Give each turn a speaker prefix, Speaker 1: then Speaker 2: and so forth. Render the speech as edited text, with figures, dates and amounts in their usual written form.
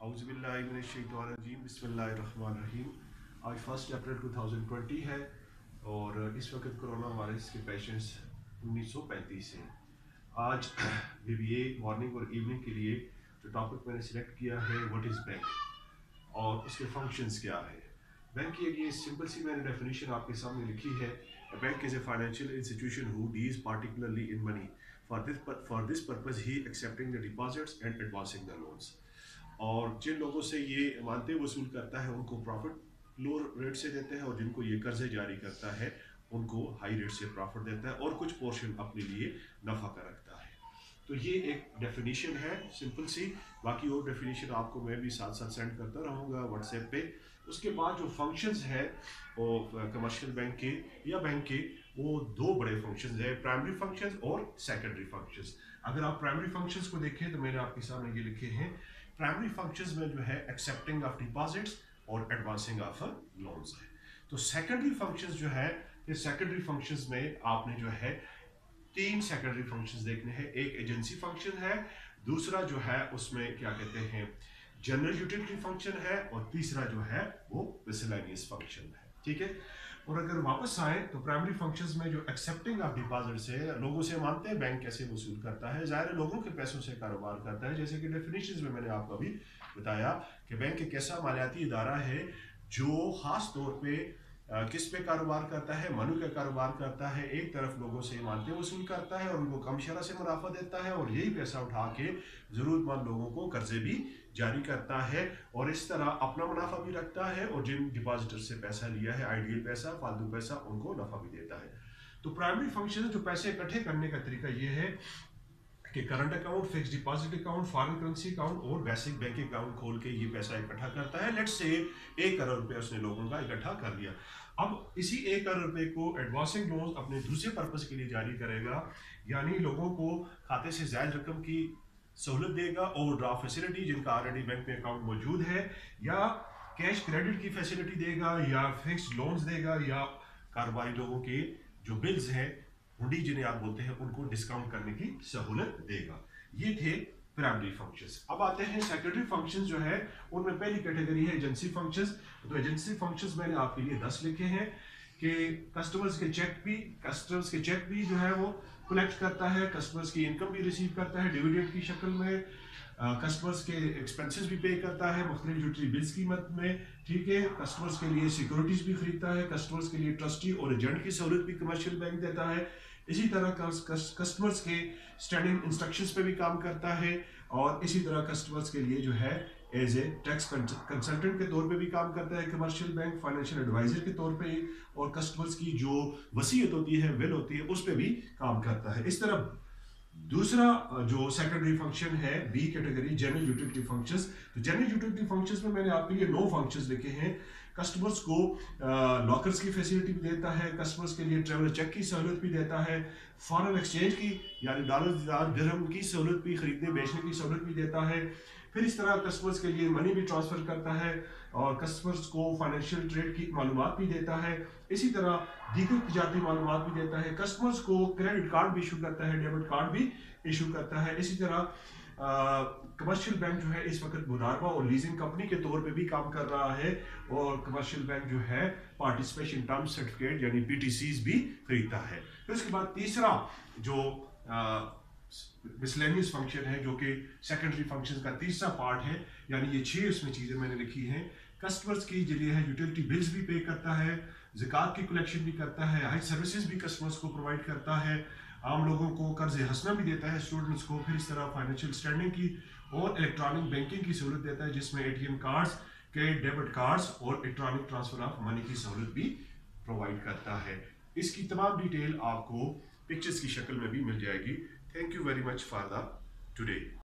Speaker 1: औज़ुबिल्लाहिमिनश्शैतानिर्रजीम बिस्मिल्लाहिर्रहमानिर्रहीम। आज 1 अप्रैल 2020 है और इस वक्त कोरोना वायरस के पेशेंट्स 1935 हैं। आज बीबीए मॉर्निंग और इवनिंग के लिए जो टॉपिक मैंने सिलेक्ट किया है व्हाट इज़ बैंक और उसके फंक्शंस क्या है। बैंक के लिए सिंपल सी मैंने डेफिनेशन आपके सामने लिखी है। Bank is a financial institution who deals particularly in money for this purpose he accepting the deposits and advancing the loans. और जिन लोगों से ये मानते वसूल करता है उनको प्रॉफिट लो रेट से देता है और जिनको ये कर्जे जारी करता है उनको हाई रेट से प्रॉफिट देता है और कुछ पोर्शन अपने लिए नफ़ा का रखता है। तो ये एक डेफिनेशन है सिंपल सी। बाकी और डेफिनेशन आपको मैं भी साथ साथ सेंड करता रहूँगा व्हाट्सएप पे। उसके बाद जो फंक्शंस है वो कमर्शियल बैंक के या बैंक के वो दो बड़े फंक्शंस है, प्राइमरी फंक्शंस और सेकेंडरी फंक्शंस। अगर आप प्राइमरी फंक्शंस को देखें तो मैंने आपके सामने ये लिखे हैं। प्राइमरी फंक्शंस में जो है एक्सेप्टिंग ऑफ डिपॉजिट्स और एडवांसिंग ऑफ लोन्स है। तो सेकेंडरी फंक्शंस जो है ये सेकेंडरी फंक्शंस में आपने जो है तीन सेकेंडरी फंक्शंस देखने हैं। एक एजेंसी फंक्शन है, दूसरा जो है उसमें क्या कहते हैं जनरल यूटिलिटी फंक्शन है और तीसरा जो है वो मिसलेनियस फंक्शन है। ठीक है। और अगर वापस आए तो प्राइमरी फंक्शंस में जो एक्सेप्टिंग ऑफ डिपॉजिट्स है, लोगों से मानते हैं बैंक कैसे वसूल करता है, ज़ाहिर है लोगों के पैसों से कारोबार करता है। जैसे कि डेफिनेशंस में मैंने आपको अभी बताया कि बैंक एक ऐसा मालियाती इदारा है जो खास तौर पे किस पे कारोबार करता है, मनु का कारोबार करता है। एक तरफ लोगों से मानते वसूल करता है और उनको कम शरह से मुनाफा देता है और यही पैसा उठा के ज़रूरतमंद लोगों को कर्जे भी जारी करता है और इस तरह अपना मुनाफा भी रखता है और जिन डिपॉजिटर से पैसा लिया है आइडियल पैसा, फालतू पैसा, उनको नफा भी देता है। तो प्राइमरी फंक्शन जो पैसे इकट्ठे करने का तरीका ये है कि current account, fix deposit account, foreign currency account और बेसिक बैंक अकाउंट खोल के ये पैसा इकट्ठा करता है। लेट्स से 1 करोड़ रुपए उसने लोगों का इकट्ठा कर लिया। अब इसी 1 करोड़ रुपए को एडवांसिंग लोन अपने दूसरे पर्पस के लिए जारी करेगा, यानी लोगों को खाते से ज्यादा रकम की सहूलत देगा, ओवरड्राफ्ट फैसिलिटी जिनका ऑलरेडी बैंक में अकाउंट मौजूद है, या कैश क्रेडिट की फैसिलिटी देगा, या फिक्स्ड लोन्स देगा, या कारोबारी लोगों के जो बिल्स हैं हुंडी जिन्हें आप बोलते हैं उनको डिस्काउंट करने की सहूलत देगा। ये थे प्राइमरी फंक्शंस। अब आते हैं सेकेंडरी फंक्शंस जो है उनमें पहली कैटेगरी है एजेंसी फंक्शंस। तो एजेंसी फंक्शंस मैंने आपके लिए 10 लिखे हैं कि कस्टमर्स के चेक भी जो है वो कलेक्ट करता है, कस्टमर्स की इनकम भी रिसीव करता है डिविडेंड की शक्ल में, कस्टमर्स के एक्सपेंसेस भी पे करता है मुख्तलिफ यूटिलिटी बिल्स की मद में। ठीक है। कस्टमर्स के लिए सिक्योरिटीज भी खरीदता है, कस्टमर्स के लिए ट्रस्टी और एजेंट की सहूलत भी कमर्शियल बैंक देता है। इसी तरह कस्टमर्स के स्टैंडिंग इंस्ट्रक्शंस पे भी काम करता है और इसी तरह कस्टमर्स के लिए जो है एज ए टैक्स कंसल्टेंट के तौर पे भी काम करता है कमर्शियल बैंक, फाइनेंशियल एडवाइजर के तौर पे, और कस्टमर्स की जो वसीयत होती है, विल होती है, उस पे भी काम करता है। इस तरह दूसरा जो सेकेंडरी फंक्शन है B category general utility functions. तो जनरल यूटिलिटी फंक्शंस में मैंने आपके लिए 9 फंक्शंस लिखे हैं। कस्टमर्स को लॉकर्स की फैसिलिटी भी देता है, कस्टमर्स के लिए ट्रैवलर चेक की सहूलत भी देता है, फॉरेन एक्सचेंज की यानी डॉलर दिरहम की सहूलत भी, खरीदने बेचने की सहूलत भी देता है। फिर इस तरह कस्टमर्स के लिए मनी भी ट्रांसफर करता है और कस्टमर्स को फाइनेंशियल ट्रेड की मालूमात भी देता है। इसी तरह दीगर तिजारती मालूमात भी देता है। कस्टमर्स को क्रेडिट कार्ड भी इशू करता है, डेबिट कार्ड भी इशू करता है। इसी तरह कमर्शियल बैंक जो है इस वक्त मुदारबा और लीजिंग कंपनी के तौर पे भी काम कर रहा है और कमर्शियल बैंक जो है पार्टिसिपेशन टर्म सर्टिफिकेट यानी पीटीसीज भी खरीदता है। फिर उसके बाद तीसरा जो मिसलेनियस फंक्शन है जो कि सेकेंडरी फंक्शन का तीसरा पार्ट है, यानी ये 6 इसमें चीजें मैंने लिखी हैं। कस्टमर्स की जरिए है यूटिलिटी बिल्स भी पे करता है, ज़कात की कलेक्शन भी करता है, हाई सर्विसेज भी कस्टमर्स को प्रोवाइड करता है, आम लोगों को कर्ज हंसना भी देता है स्टूडेंट्स को। फिर इस तरह फाइनेंशियल स्टैंडिंग की और इलेक्ट्रॉनिक बैंकिंग की सहूलत देता है जिसमें ATM cards, credit debit cards और इलेक्ट्रॉनिक ट्रांसफर ऑफ मनी की सहूलत भी प्रोवाइड करता है। इसकी तमाम डिटेल आपको पिक्चर्स की शक्ल में भी मिल जाएगी। Thank you very much for the today.